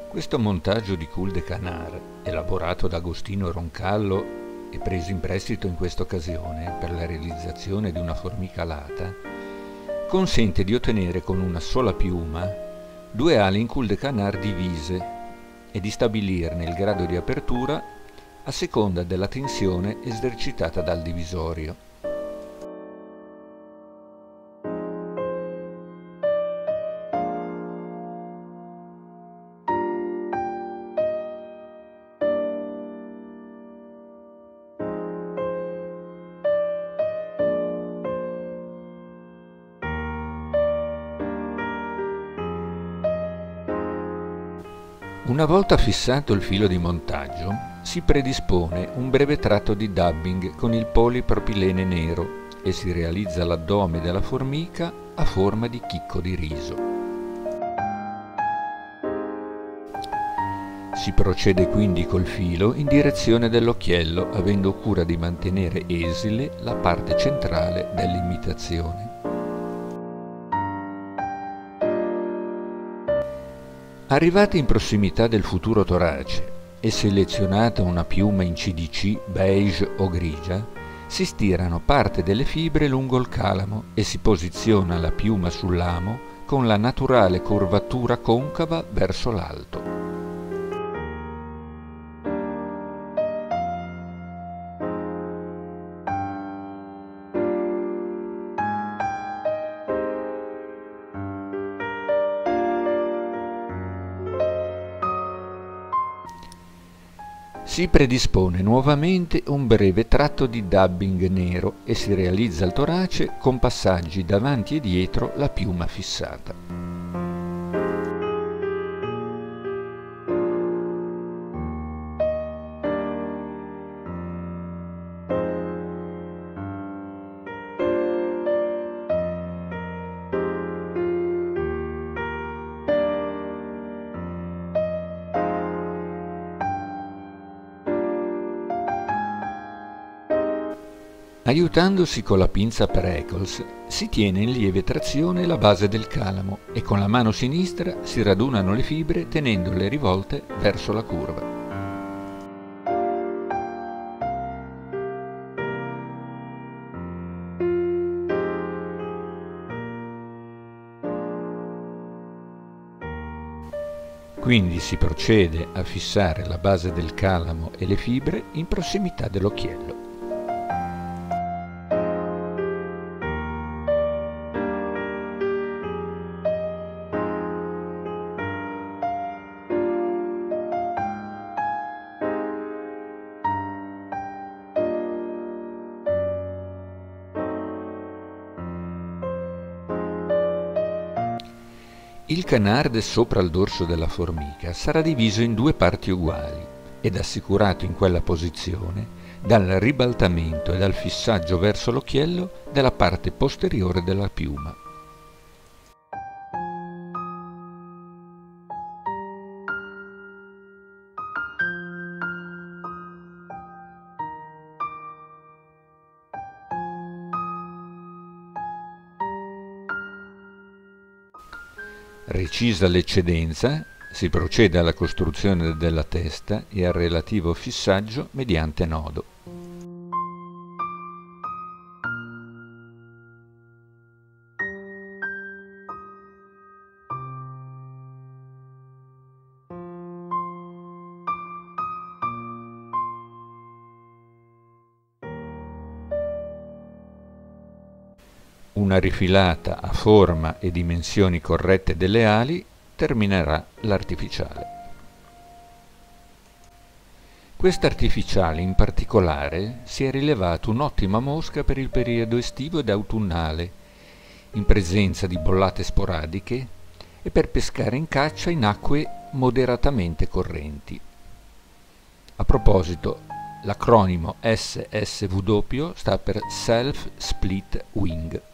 Questo montaggio di Cul de Canar, elaborato da Agostino Roncallo e preso in prestito in questa occasione per la realizzazione di una formica alata, consente di ottenere con una sola piuma due ali in Cul de Canar divise e di stabilirne il grado di apertura a seconda della tensione esercitata dal divisorio. Una volta fissato il filo di montaggio, si predispone un breve tratto di dubbing con il polipropilene nero e si realizza l'addome della formica a forma di chicco di riso. Si procede quindi col filo in direzione dell'occhiello, avendo cura di mantenere esile la parte centrale dell'imitazione. Arrivati in prossimità del futuro torace e selezionata una piuma in CDC beige o grigia, si stirano parte delle fibre lungo il calamo e si posiziona la piuma sull'amo con la naturale curvatura concava verso l'alto. Si predispone nuovamente un breve tratto di dubbing nero e si realizza il torace con passaggi davanti e dietro la piuma fissata. Aiutandosi con la pinza Pereckels, si tiene in lieve trazione la base del calamo e con la mano sinistra si radunano le fibre tenendole rivolte verso la curva. Quindi si procede a fissare la base del calamo e le fibre in prossimità dell'occhiello. Il canard sopra il dorso della formica sarà diviso in due parti uguali ed assicurato in quella posizione dal ribaltamento e dal fissaggio verso l'occhiello della parte posteriore della piuma. Recisa l'eccedenza, si procede alla costruzione della testa e al relativo fissaggio mediante nodo. Una rifilata a forma e dimensioni corrette delle ali terminerà l'artificiale. Questa artificiale in particolare si è rilevato un'ottima mosca per il periodo estivo ed autunnale, in presenza di bollate sporadiche e per pescare in caccia in acque moderatamente correnti. A proposito, l'acronimo SSW sta per Self Split Wing.